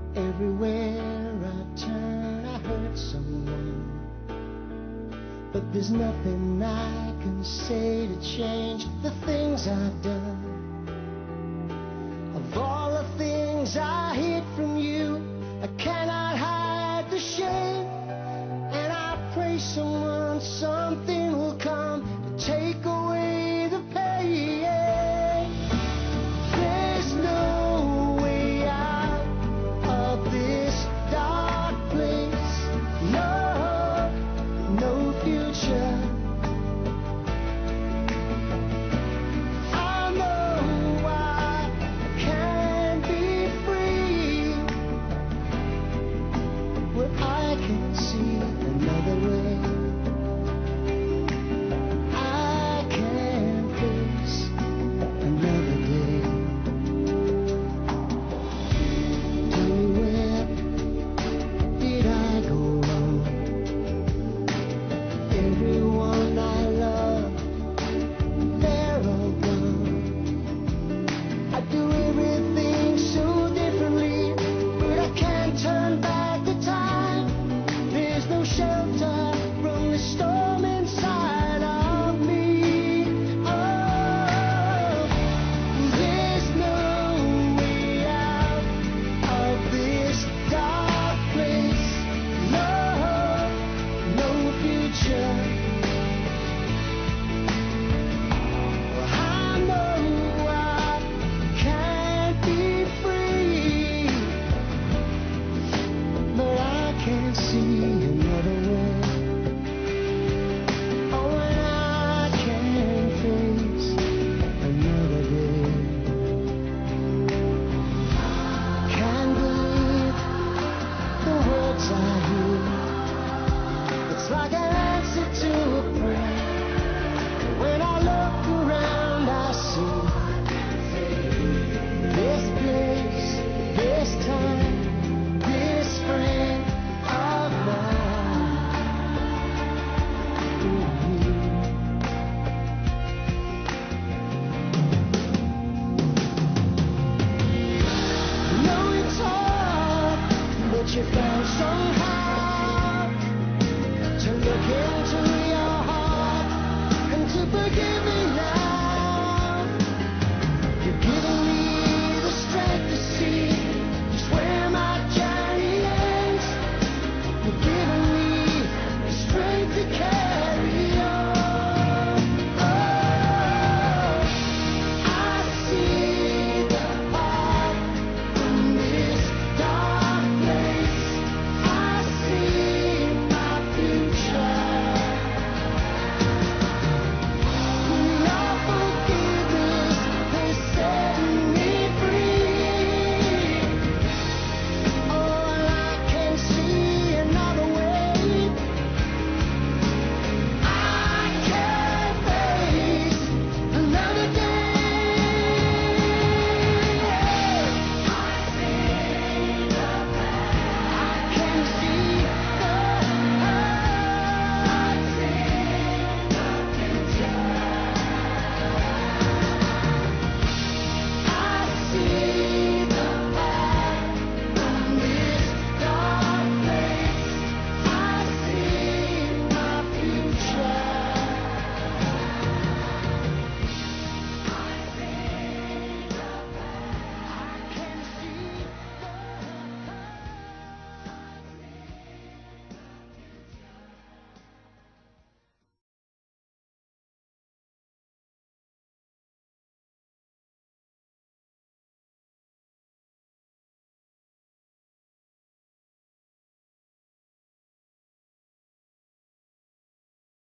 Everywhere I turn, I hurt someone. But there's nothing I can say to change the things I've done. Of all the things I hid from you, I cannot hide the shame. And I pray someone, something will come to take away the pain. There's no way out of this dark place. No, no future. I know I can be free, where I can see another way. I can face another day. Tell me, where did I go wrong? Everyone I love, they're all gone. I do everything so differently, but I can't turn back the time. There's no shelter from the storm inside of me. Oh, there's no way out of this dark place. No, no future. I know I can't be free, but I can't see another way. Oh, and I can face another day. Can't believe the words I hear. It's like an answer to a prayer. When I look around, I see this place, this time, this friend of mine. I know it's hard, but you found somehow